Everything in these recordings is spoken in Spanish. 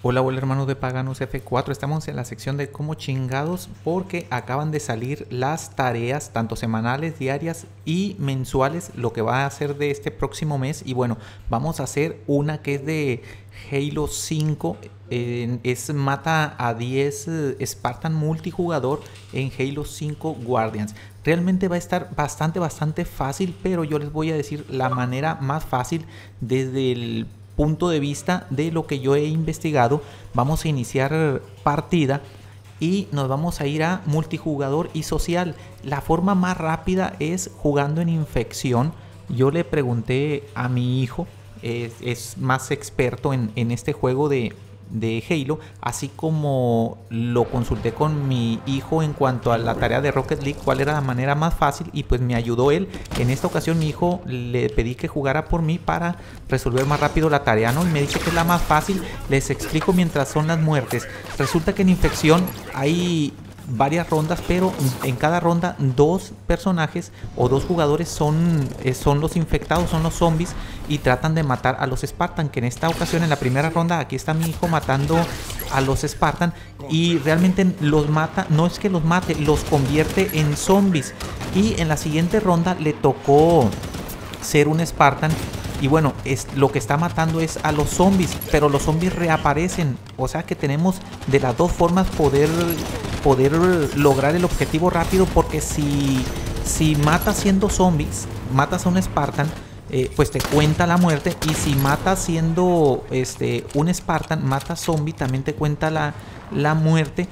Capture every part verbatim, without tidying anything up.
Hola, hola hermanos de Paganos F cuatro, estamos en la sección de cómo chingados porque acaban de salir las tareas tanto semanales, diarias y mensuales, lo que va a ser de este próximo mes. Y bueno, vamos a hacer una que es de Halo cinco, eh, es mata a diez eh, Spartan multijugador en Halo cinco Guardians. Realmente va a estar bastante, bastante fácil, pero yo les voy a decir la manera más fácil desde el punto de vista de lo que yo he investigado. Vamos a iniciar partida y nos vamos a ir a multijugador y social. La forma más rápida es jugando en infección. Yo le pregunté a mi hijo, es, es más experto en, en este juego de, de Halo, así como lo consulté con mi hijo en cuanto a la tarea de Rocket League, cuál era la manera más fácil, y pues me ayudó él. En esta ocasión mi hijo le pedí que jugara por mí para resolver más rápido la tarea, ¿no? Y me dice que es la más fácil. Les explico mientras son las muertes. Resulta que en infección hay varias rondas, pero en cada ronda dos personajes o dos jugadores son, eh, son los infectados, son los zombies, y tratan de matar a los Spartan, que en esta ocasión, en la primera ronda, aquí está mi hijo matando a los Spartan, y realmente los mata, no es que los mate, los convierte en zombies. Y en la siguiente ronda le tocó ser un Spartan, y bueno, es, lo que está matando es a los zombies, pero los zombies reaparecen. O sea que tenemos de las dos formas poder, poder lograr el objetivo rápido, porque si, si matas siendo zombies, matas a un Spartan, eh, pues te cuenta la muerte. Y si matas siendo este, un Spartan, matas zombie, también te cuenta la, la muerte.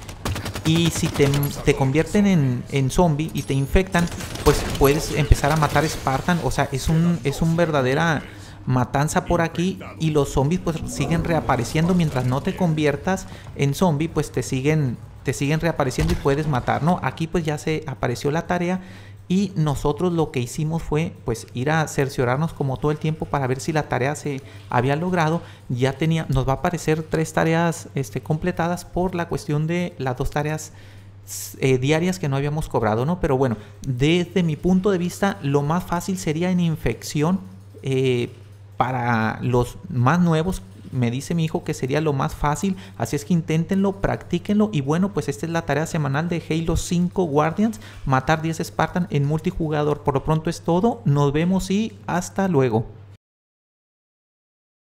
Y si te, te convierten en, en zombie y te infectan, pues puedes empezar a matar Spartan. O sea, es un, es un verdadera matanza por aquí, y los zombies pues siguen reapareciendo mientras no te conviertas en zombie, pues te siguen te siguen reapareciendo y puedes matar, ¿no? Aquí pues ya se apareció la tarea, y nosotros lo que hicimos fue pues ir a cerciorarnos como todo el tiempo para ver si la tarea se había logrado. Ya tenía, nos va a aparecer tres tareas este, completadas por la cuestión de las dos tareas Eh, diarias que no habíamos cobrado, ¿no? Pero bueno, desde mi punto de vista, lo más fácil sería en infección. eh, para los más nuevos, me dice mi hijo que sería lo más fácil, así es que inténtenlo, practíquenlo. Y bueno, pues esta es la tarea semanal de Halo cinco Guardians, matar diez Spartan en multijugador. Por lo pronto es todo, nos vemos y hasta luego.